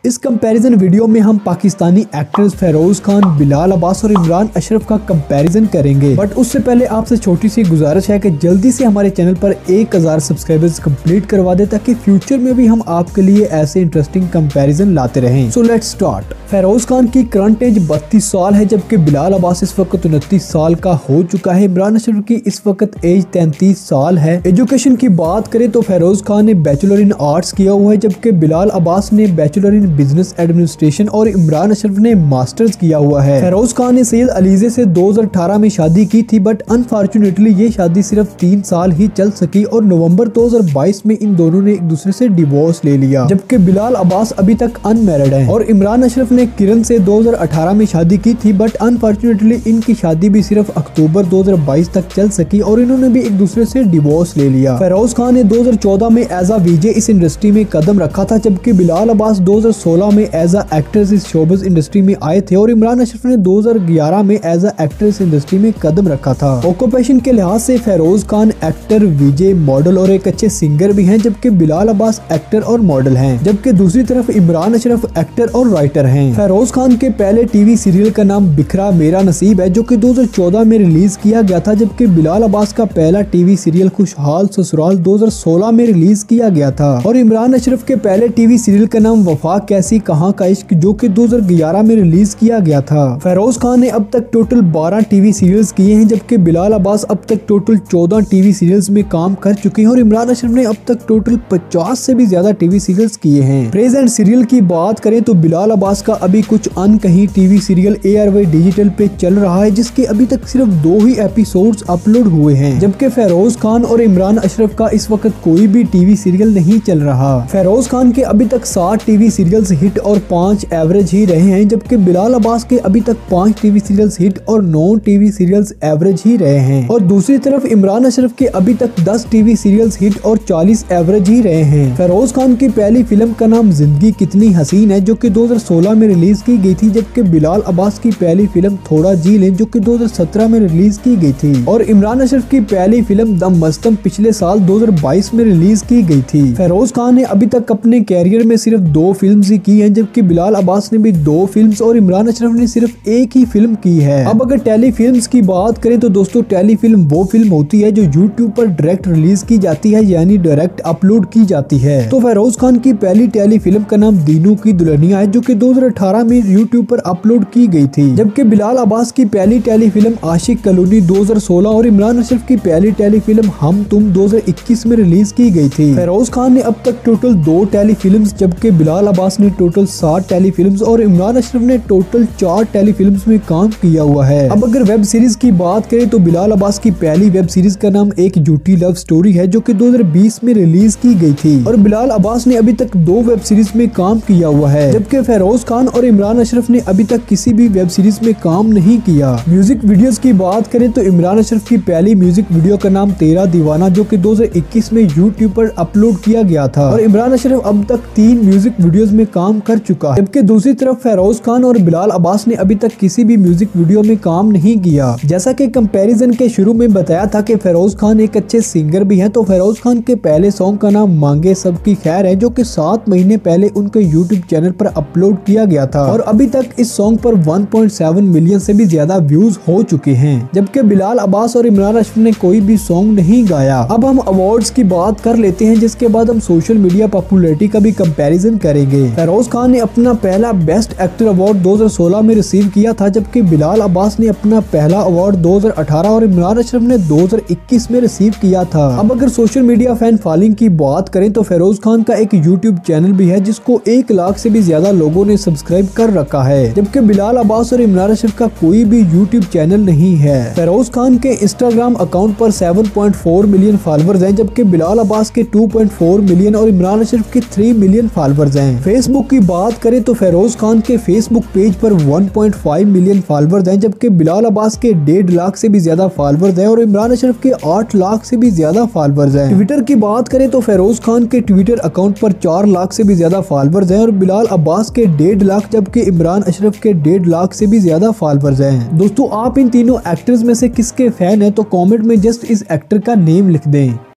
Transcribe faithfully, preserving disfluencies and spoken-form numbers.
इस comparison video में हम पाकिस्तानी एक्टर्स फेरोज खान, बिलाल अब्बास और इमरान अशरफ का कंपैरिजन करेंगे। बट उससे पहले आपसे छोटी सी गुजारिश है कि जल्दी से हमारे चैनल पर एक हजार सब्सक्राइबर्स कंप्लीट करवा दे ताकि फ्यूचर में भी हम आपके लिए ऐसे इंटरेस्टिंग कंपैरिजन लाते रहें। So let's start. Feroze Khan की करंट एज बत्तीस साल है, जबकि बिलाल अब्बास इस वक्त उनतीस साल का हो चुका है। इमरान अशरफ की इस वक्त एज तैंतीस साल है। एजुकेशन की बात करें तो फेरोज खान ने बैचलर इन आर्ट्स किया हुआ है, जबकि बिलाल अब्बास ने बैचलर इन बिजनेस एडमिनिस्ट्रेशन और इमरान अशरफ ने मास्टर्स किया हुआ है। फेरोज खान ने सैयद अलीजे से दो हज़ार अठारह में शादी की थी, बट अनफॉर्चुनेटली ये शादी सिर्फ तीन साल ही चल सकी और नवंबर दो हज़ार बाईस में इन दोनों ने एक दूसरे से डिवोर्स ले लिया। जबकि बिलाल अब्बास अभी तक अनमैरिड है और इमरान अशरफ ने किरण से दो हज़ार अठारह में शादी की थी, बट अनफॉर्चुनेटली इनकी शादी भी सिर्फ अक्टूबर दो हज़ार बाईस तक चल सकी और इन्होंने भी एक दूसरे से डिवोर्स ले लिया। फेरोज खान ने दो हज़ार चौदह में एज अ वीजे इस इंडस्ट्री में कदम रखा था, जबकि बिलाल अब्बास दो हज़ार सोलह में एज अ एक्टर्स इस शोबिज़ इंडस्ट्री में आए थे और इमरान अशरफ ने दो हज़ार ग्यारह में एज अ एक्ट्रेस इंडस्ट्री में कदम रखा था। ऑक्यूपेशन के लिहाज से Feroze Khan actor, VJ, model और एक अच्छे सिंगर भी हैं, जबकि बिलाल अब्बास एक्टर और मॉडल हैं। जबकि दूसरी तरफ इमरान अशरफ एक्टर और राइटर हैं। फेरोज खान के पहले टीवी सीरियल का नाम बिखरा मेरा नसीब है, जो कि दो हज़ार चौदह में रिलीज किया गया था, जबकि बिलाल अब्बास का पहला टीवी सीरियल खुशहाल ससुराल दो हज़ार सोलह में रिलीज किया गया था और इमरान अशरफ के पहले टीवी सीरियल का नाम वफा कैसी कहां का इश्क, जो कि दो हज़ार ग्यारह में रिलीज किया गया था। फेरोज खान ने अब तक टोटल बारह टीवी सीरियल्स किए हैं, जबकि बिलाल अब्बास अब तक टोटल चौदह टीवी सीरियल्स में काम कर चुके हैं और इमरान अशरफ ने अब तक टोटल पचास से भी ज्यादा टीवी सीरियल्स किए हैं। प्रेजेंट सीरियल की बात करें तो बिलाल अब्बास का अभी कुछ अनकहीं TV serial A R Y Digital पे चल रहा है, जिसके अभी तक सिर्फ दो ही एपिसोड्स अपलोड हुए हैं। जबकि फेरोज खान और इमरान अशरफ का इस वक्त कोई भी टीवी सीरियल नहीं चल रहा। फेरोज खान के अभी तक सात टीवी सीरियल्स हिट और पाँच एवरेज ही रहे हैं, जबकि बिलाल अब्बास के अभी तक पाँच टीवी सीरियल्स हिट और नौ टीवी सीरियल्स एवरेज ही रहे हैं। और दूसरी तरफ इमरान अशरफ के अभी तक दस टीवी सीरियल्स हिट और चालीस एवरेज ही रहे हैं। फेरोज खान की पहली फिल्म का नाम जिंदगी कितनी हसीन है, जो कि दो हज़ार सोलह में रिलीज की गई थी, जबकि बिलाल अब्बास की पहली फिल्म थोड़ा जी लें, जो कि दो हज़ार सत्रह में रिलीज की गई थी और इमरान अशरफ की पहली फिल्म द मस्तम पिछले साल दो हज़ार बाईस में रिलीज की गई थी। फेरोज खान ने अभी तक अपने कैरियर में सिर्फ दो फिल्म्स ही की हैं, जबकि बिलाल अब्बास ने भी दो फिल्म्स और इमरान अशरफ ने सिर्फ एक ही फिल्म की है। अब अगर टेली फिल्म्स की बात करें तो दोस्तों टेली फिल्म वो फिल्म होती है जो यूट्यूब पर डायरेक्ट रिलीज की जाती है, यानी डायरेक्ट अपलोड की जाती है। तो फेरोज खान की पहली टेली फिल्म का नाम दीनू की दुल्हनिया है, जो कि दो हज़ार अठारह में यूट्यूब पर अपलोड की गई थी। जबकि बिलाल अब्बास की पहली टेली फिल्म आशिक कॉलोनी दो हज़ार सोलह और इमरान अशरफ की पहली टेली फिल्म हम तुम दो हज़ार इक्कीस में रिलीज की गई थी। फेरोज खान ने अब तक टोटल दो टेली फिल्म्स, जबकि बिलाल अब्बास ने टोटल सात टेली फिल्म्स और इमरान अशरफ ने टोटल चार टेली फिल्म्स में काम किया हुआ है। अब अगर वेब सीरीज की बात करें तो बिलाल अब्बास की पहली वेब सीरीज का नाम एक झूठी लव स्टोरी है, जो कि दो हज़ार बीस में रिलीज की गई थी और बिलाल अब्बास ने अभी तक दो वेब सीरीज में काम किया हुआ है, जबकि फेरोज खान और इमरान अशरफ ने अभी तक किसी भी वेब सीरीज में काम नहीं किया। म्यूजिक वीडियोस की बात करें तो इमरान अशरफ की पहली म्यूजिक वीडियो का नाम तेरा दीवाना, जो कि दो हज़ार इक्कीस में यूट्यूब पर अपलोड किया गया था और इमरान अशरफ अब तक तीन म्यूजिक वीडियोस में काम कर चुका है। जबकि दूसरी तरफ फेरोज खान और बिलाल अब्बास ने अभी तक किसी भी म्यूजिक वीडियो में काम नहीं किया। जैसा कि कंपैरिजन के शुरू में बताया था कि फेरोज खान एक अच्छे सिंगर भी हैं, तो फेरोज खान के पहले सॉन्ग का नाम मांगे सबकी खैर है, जो कि सात महीने पहले उनके यूट्यूब चैनल पर अपलोड किया गया था और अभी तक इस सॉन्ग पर एक पॉइंट सात मिलियन से भी ज्यादा व्यूज हो चुके हैं। जबकि बिलाल अब्बास और इमरान अशरफ ने कोई भी सॉन्ग नहीं गाया। अब हम अवार्ड्स की बात कर लेते हैं, जिसके बाद हम सोशल मीडिया पॉपुलैरिटी का भी कंपैरिजन करेंगे। फेरोज खान ने अपना पहला बेस्ट एक्टर अवार्ड दो हज़ार सोलह में रिसीव किया था, जबकि बिलाल अब्बास ने अपना पहला अवार्ड दो हज़ार अठारह और इमरान अशरफ ने दो हज़ार इक्कीस में रिसीव किया था। अब अगर सोशल मीडिया फैन फॉलोइंग की बात करें तो फेरोज खान का एक यूट्यूब चैनल भी है, जिसको एक लाख से भी ज्यादा लोगों ने सब्सक्राइब कर रखा है, जबकि बिलाल अब्बास और इमरान अशरफ का कोई भी यूट्यूब चैनल नहीं है। फेरोज खान के इंस्टाग्राम अकाउंट पर सात पॉइंट चार मिलियन फॉलोअर्स हैं, जबकि बिलाल अब्बास के दो पॉइंट चार मिलियन और इमरान अशरफ के तीन मिलियन फॉलोअर्स हैं। फेसबुक की बात करें तो फेरोज खान के फेसबुक पेज पर एक पॉइंट पाँच मिलियन फॉलोअर्स हैं, जबकि बिलाल अब्बास के डेढ़ लाख से भी ज्यादा फॉलोअर्स हैं और इमरान अशरफ के आठ लाख से भी ज्यादा फॉलोअर्स हैं। ट्विटर की बात करें तो फेरोज खान के ट्विटर अकाउंट पर चार लाख से भी ज्यादा फॉलोअर्स हैं और बिलाल अब्बास के डेढ़ लाख, जबकि इमरान अशरफ के डेढ़ लाख से भी ज्यादा फॉलोअर्स हैं। दोस्तों, आप इन तीनों एक्टर्स में से किसके फैन हैं तो कमेंट में जस्ट इस एक्टर का नेम लिख दें।